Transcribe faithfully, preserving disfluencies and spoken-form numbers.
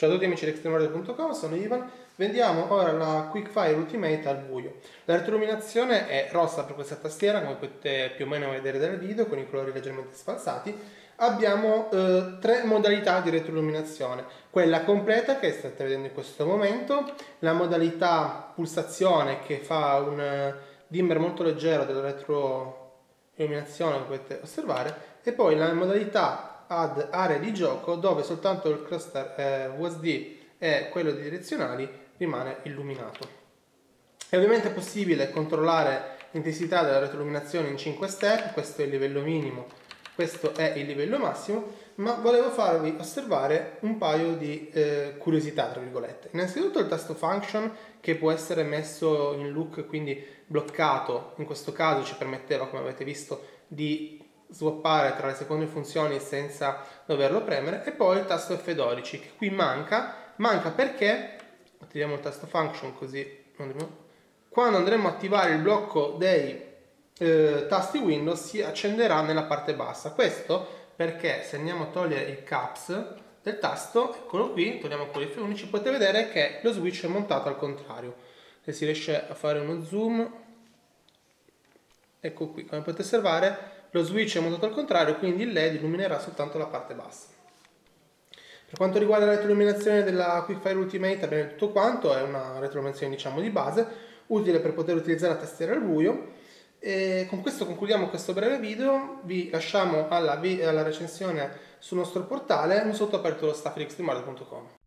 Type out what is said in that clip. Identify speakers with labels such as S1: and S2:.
S1: Ciao a tutti amici di extreme audio punto com, sono Ivan. Vendiamo ora la Quickfire Ultimate al buio. La retroilluminazione è rossa per questa tastiera, come potete più o meno vedere dal video, con i colori leggermente sfalsati. Abbiamo eh, tre modalità di retroilluminazione: quella completa che state vedendo in questo momento, la modalità pulsazione che fa un uh, dimmer molto leggero della retroilluminazione, come potete osservare, e poi la modalità ad area di gioco, dove soltanto il cluster eh, U S D e quello di direzionali rimane illuminato. È ovviamente possibile controllare l'intensità della retroilluminazione in cinque step. Questo è il livello minimo, questo è il livello massimo, ma volevo farvi osservare un paio di eh, curiosità, tra virgolette. Innanzitutto il tasto function, che può essere messo in look, quindi bloccato, in questo caso ci permetteva, come avete visto, di swappare tra le seconde funzioni senza doverlo premere. E poi il tasto F dodici, che qui manca manca perché attiviamo il tasto function, così quando andremo a attivare il blocco dei eh, tasti Windows si accenderà nella parte bassa. Questo perché se andiamo a togliere il caps del tasto, eccolo qui, togliamo quelli F unici, potete vedere che lo switch è montato al contrario. Se si riesce a fare uno zoom, ecco qui, come potete osservare lo switch è montato al contrario, quindi il L E D illuminerà soltanto la parte bassa. Per quanto riguarda la retroilluminazione della Quickfire Ultimate, abbiamo tutto quanto, è una retroilluminazione diciamo di base, utile per poter utilizzare la tastiera al buio. E con questo concludiamo questo breve video, vi lasciamo alla, alla recensione sul nostro portale, un sotto aperto lo staff di extreme audio punto com.